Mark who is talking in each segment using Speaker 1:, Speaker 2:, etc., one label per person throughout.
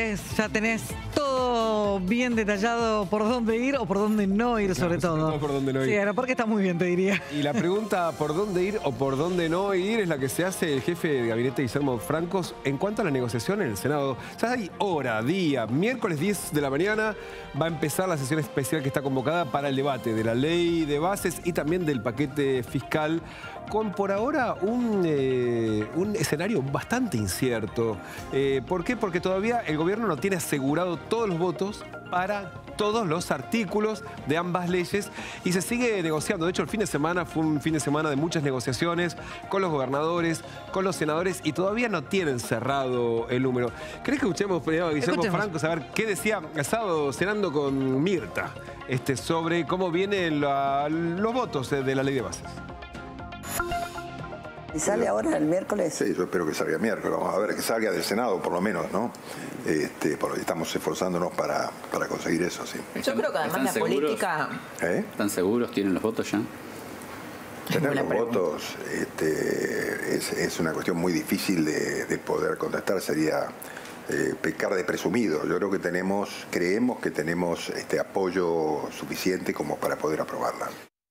Speaker 1: miércoles ya tenés todo bien detallado por dónde ir o por dónde no ir, sobre todo.
Speaker 2: Por dónde no ir.
Speaker 1: Sí, porque está muy bien, te diría.
Speaker 2: Y la pregunta por dónde ir o por dónde no ir es la que se hace el jefe de gabinete Guillermo Francos en cuanto a la negociación en el Senado. Ya hay hora, día, miércoles 10 de la mañana va a empezar la sesión especial que está convocada para el debate de la ley de bases y también del paquete fiscal, con por ahora un escenario bastante incierto. ¿Por qué? Porque todavía el gobierno no tiene asegurado todos los votos para todos los artículos de ambas leyes y se sigue negociando. De hecho, el fin de semana fue un fin de semana de muchas negociaciones con los gobernadores, con los senadores y todavía no tienen cerrado el número. ¿Querés que escuchemos primero a Guillermo Francos a ver qué decía el sábado cenando con Mirta sobre cómo vienen los votos de la ley de bases?
Speaker 3: ¿Y sale ahora el miércoles?
Speaker 4: Sí, yo espero que salga el miércoles. Vamos a ver, que salga del Senado por lo menos, ¿no? Porque estamos esforzándonos para conseguir eso, sí.
Speaker 5: Yo creo que además la política...
Speaker 6: ¿Están seguros? ¿Tienen los votos ya?
Speaker 4: Tener los votos es una cuestión muy difícil de poder contestar. Sería pecar de presumido. Yo creo que creemos que tenemos apoyo suficiente como para poder aprobarla.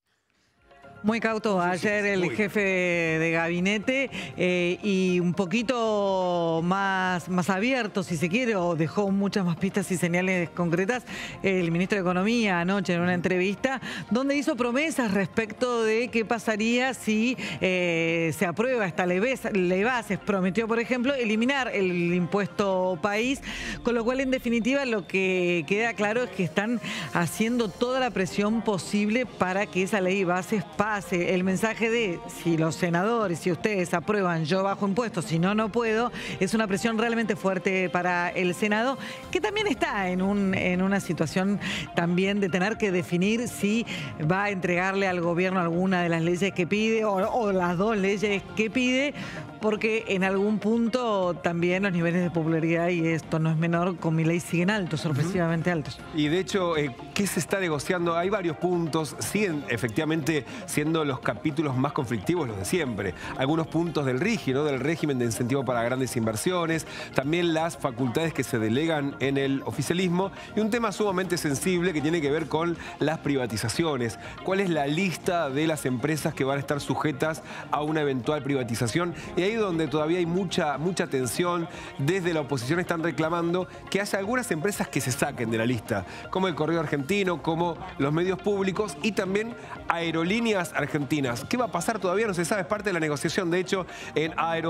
Speaker 1: Muy cauto ayer el jefe de gabinete y un poquito más abierto, si se quiere, o dejó muchas más pistas y señales concretas el ministro de Economía anoche en una entrevista, donde hizo promesas respecto de qué pasaría si se aprueba esta ley bases. Prometió, por ejemplo, eliminar el impuesto país, con lo cual, en definitiva, lo que queda claro es que están haciendo toda la presión posible para que esa ley bases pase. El mensaje de si los senadores, si ustedes aprueban, yo bajo impuestos, si no, no puedo, es una presión realmente fuerte para el Senado, que también está en una situación también de tener que definir si va a entregarle al gobierno alguna de las leyes que pide o las dos leyes que pide, porque en algún punto también los niveles de popularidad, y esto no es menor, con Milei siguen altos, sorpresivamente altos.
Speaker 2: Y de hecho, ¿qué se está negociando? Hay varios puntos, siguen efectivamente siendo los capítulos más conflictivos los de siempre. Algunos puntos del RIGI, ¿no? Del régimen de incentivo para grandes inversiones, también las facultades que se delegan en el oficialismo y un tema sumamente sensible que tiene que ver con las privatizaciones. ¿Cuál es la lista de las empresas que van a estar sujetas a una eventual privatización? Y ahí donde todavía hay mucha tensión, desde la oposición están reclamando que haya algunas empresas que se saquen de la lista, como el Correo Argentino, como los medios públicos y también aerolíneas argentinas. ¿Qué va a pasar? Todavía no se sabe, es parte de la negociación. De hecho, en